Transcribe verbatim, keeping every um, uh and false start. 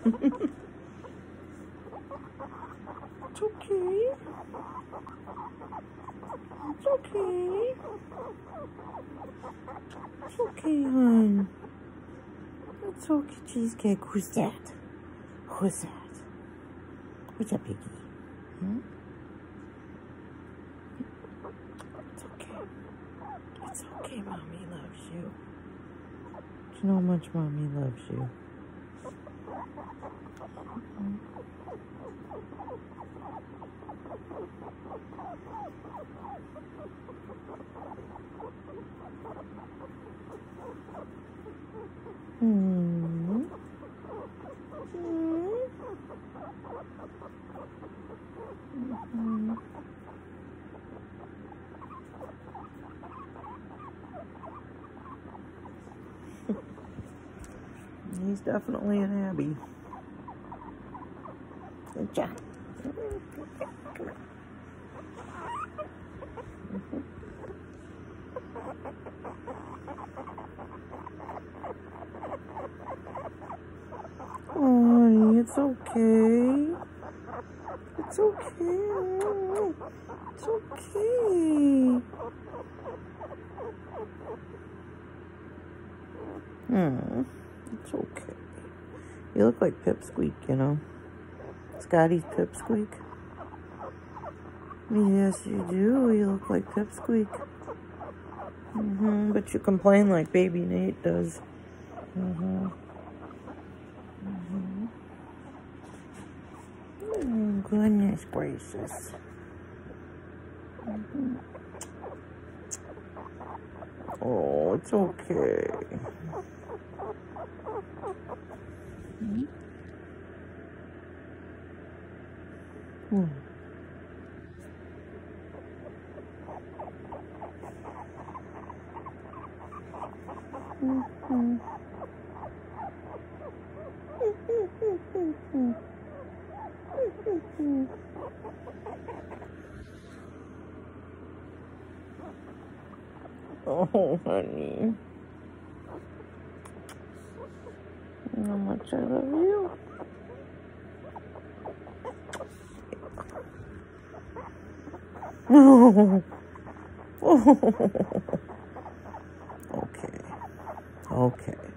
It's okay. It's okay. It's okay, hon. It's okay, Cheesecake. Who's that? Who's that? Who's that, Piggy? Hmm? It's okay. It's okay, Mommy loves you. Do you know how much Mommy loves you? Mm-hmm. Mm-hmm. He's definitely an Abby. Good job. Come on. Oh, it's okay. It's okay. It's okay. Hmm. It's okay. You look like Pipsqueak, you know. Scotty's Pipsqueak. Yes, you do. You look like Pipsqueak. Mm-hmm. But you complain like baby Nate does. Mm-hmm. Mm-hmm. Oh, goodness gracious. Mm-hmm. Oh, it's okay. Mm-hmm. Mm. Mm-hmm. Oh, honey. How much I love you. Oh. Oh. Okay. Okay.